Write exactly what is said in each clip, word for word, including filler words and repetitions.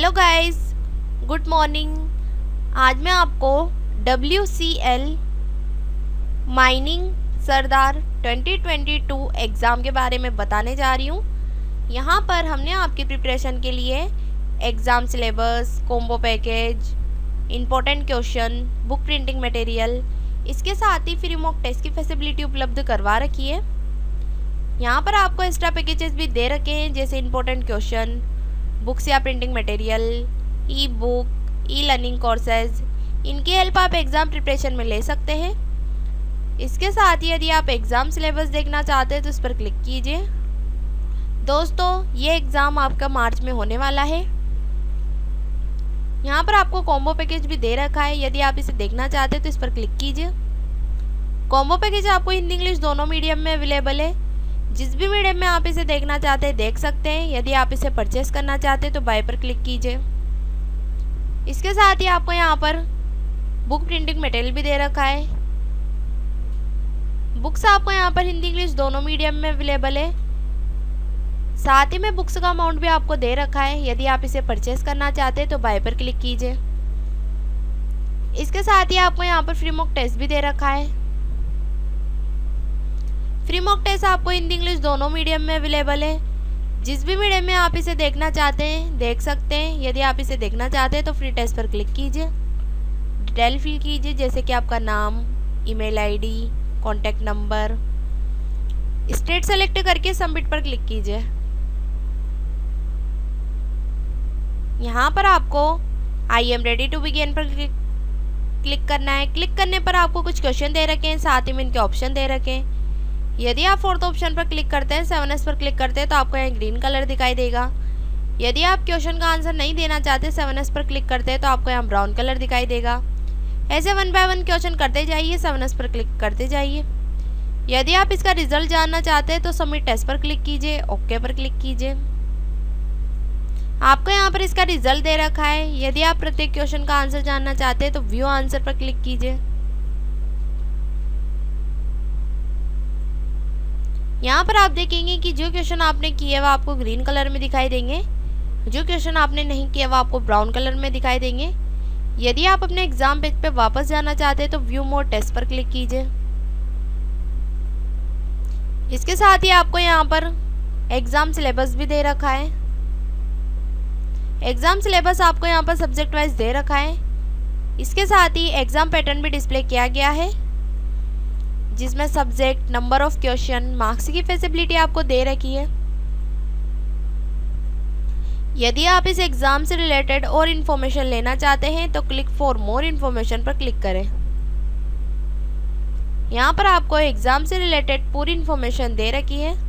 Hello guys, good morning. आज मैं आपको W C L mining sardar twenty twenty two exam के बारे में बताने जा रही हूँ। यहाँ पर हमने आपकी प्रिपरेशन के लिए exam syllabus, combo package, important question, book printing material, इसके साथ ही फ्री मॉक टेस्ट की फैसिलिटी उपलब्ध करवा रखी है। यहाँ पर आपको एक्स्ट्रा पैकेजेस भी दे रखे हैं, जैसे इम्पोर्टेंट क्वेश्चन, बुक्स या printing material, e book, e learning courses. इनकी हेल्प आप एग्ज़ाम प्रिपरेशन में ले सकते हैं। इसके साथ ही यदि आप एग्ज़ाम सिलेबस देखना चाहते हैं तो इस पर क्लिक कीजिए। दोस्तों, ये एग्ज़ाम आपका मार्च में होने वाला है। यहाँ पर आपको कॉम्बो पैकेज भी दे रखा है। यदि आप इसे देखना चाहते हैं तो इस पर क्लिक कीजिए। कॉम्बो पैकेज आपको हिंदी इंग्लिश दोनों मीडियम में अवेलेबल है। जिस भी मीडियम में आप इसे देखना चाहते हैं देख सकते हैं। यदि आप इसे परचेस करना चाहते हैं तो बाय पर क्लिक कीजिए। इसके साथ ही आपको यहाँ पर बुक प्रिंटिंग मटेरियल भी दे रखा है। बुक्स आपको यहाँ पर हिंदी इंग्लिश दोनों मीडियम में अवेलेबल है। साथ ही में बुक्स का अमाउंट भी आपको दे रखा है। यदि आप इसे परचेस करना चाहते हैं तो बाय पर क्लिक कीजिए। इसके साथ ही आपको यहाँ पर फ्री मॉक टेस्ट भी दे रखा है। फ्री मॉक टेस्ट आपको हिंदी इंग्लिश दोनों मीडियम में अवेलेबल है। जिस भी मीडियम में आप इसे देखना चाहते हैं देख सकते हैं। यदि आप इसे देखना चाहते हैं तो फ्री टेस्ट पर क्लिक कीजिए। डिटेल फिल कीजिए, जैसे कि आपका नाम, email ID, contact number. State select करके सबमिट पर क्लिक कीजिए। यहाँ पर आपको I am ready to begin पर क्लिक क्लिक करना है। क्लिक करने पर आपको कुछ क्वेश्चन दे रखे हैं, साथ ही में इनके ऑप्शन दे रखे हैं। यदि आप फोर्थ ऑप्शन पर क्लिक करते हैं, सेवन एस पर क्लिक करते हैं, तो आपको यहाँ ग्रीन कलर दिखाई देगा। यदि आप क्वेश्चन का आंसर नहीं देना चाहते, सेवन एस पर क्लिक करते हैं, तो आपको यहाँ ब्राउन कलर दिखाई देगा। ऐसे वन बाय वन क्वेश्चन करते जाइए, सेवन एस पर क्लिक करते जाइए। यदि आप इसका रिजल्ट जानना चाहते हैं तो सबमिट टेस्ट पर क्लिक कीजिए, ओके पर क्लिक कीजिए। आपको यहाँ पर इसका रिजल्ट दे रखा है। यदि आप प्रत्येक क्वेश्चन का आंसर जानना चाहते हैं तो व्यू आंसर पर क्लिक कीजिए। यहाँ पर आप देखेंगे कि जो क्वेश्चन आपने किए वो आपको ग्रीन कलर में दिखाई देंगे, जो क्वेश्चन आपने नहीं किया वो आपको ब्राउन कलर में दिखाई देंगे। यदि आप अपने एग्जाम पेज पे वापस जाना चाहते हैं तो व्यू मोर टेस्ट पर क्लिक कीजिए। इसके साथ ही आपको यहाँ पर एग्जाम सिलेबस भी दे रखा है। एग्जाम सिलेबस आपको यहाँ पर सब्जेक्ट वाइज दे रखा है। इसके साथ ही एग्जाम पैटर्न भी डिस्प्ले किया गया है, जिसमें subject, number of question, marks की फैसिलिटी आपको दे रखी है। यदि आप इस एग्जाम से रिलेटेड और इन्फॉर्मेशन लेना चाहते हैं तो क्लिक फॉर मोर इन्फॉर्मेशन पर क्लिक करें। यहाँ पर आपको एग्जाम से रिलेटेड पूरी इन्फॉर्मेशन दे रखी है।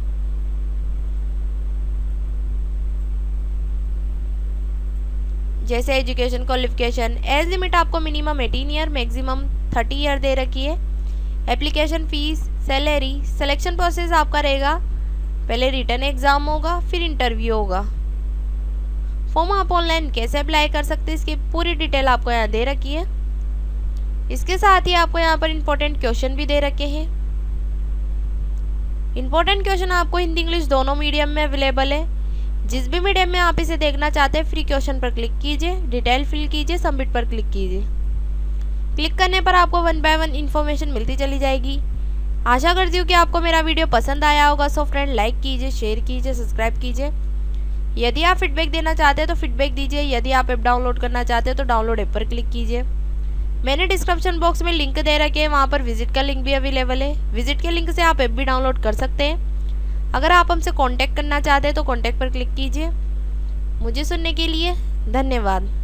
जैसे एजुकेशन क्वालिफिकेशन, एज लिमिट आपको minimum eighteen year, maximum thirty year दे रखी है। Application fees, salary, selection process आपका रहेगा, पहले रिटर्न एग्ज़ाम होगा, फिर इंटरव्यू होगा। फॉर्म आप ऑनलाइन कैसे अप्लाई कर सकते हैं इसकी पूरी डिटेल आपको यहाँ दे रखी है। इसके साथ ही आपको यहाँ पर इम्पोर्टेंट क्वेश्चन भी दे रखे हैं। इम्पोर्टेंट क्वेश्चन आपको हिंदी इंग्लिश दोनों मीडियम में अवेलेबल है। जिस भी मीडियम में आप इसे देखना चाहते हैं फ्री क्वेश्चन पर क्लिक कीजिए, डिटेल फिल कीजिए, सबमिट पर क्लिक कीजिए। क्लिक करने पर आपको वन बाय वन इन्फॉर्मेशन मिलती चली जाएगी। आशा करती हूँ कि आपको मेरा वीडियो पसंद आया होगा। सो फ्रेंड, लाइक कीजिए, शेयर कीजिए, सब्सक्राइब कीजिए। यदि आप फीडबैक देना चाहते हैं तो फीडबैक दीजिए। यदि आप ऐप डाउनलोड करना चाहते हैं तो डाउनलोड ऐप पर क्लिक कीजिए। मैंने डिस्क्रिप्शन बॉक्स में लिंक दे रखे हैं, वहाँ पर विजिट का लिंक भी अवेलेबल है। विजिट के लिंक से आप ऐप भी डाउनलोड कर सकते हैं। अगर आप हमसे कॉन्टैक्ट करना चाहते हैं तो कॉन्टैक्ट पर क्लिक कीजिए। मुझे सुनने के लिए धन्यवाद।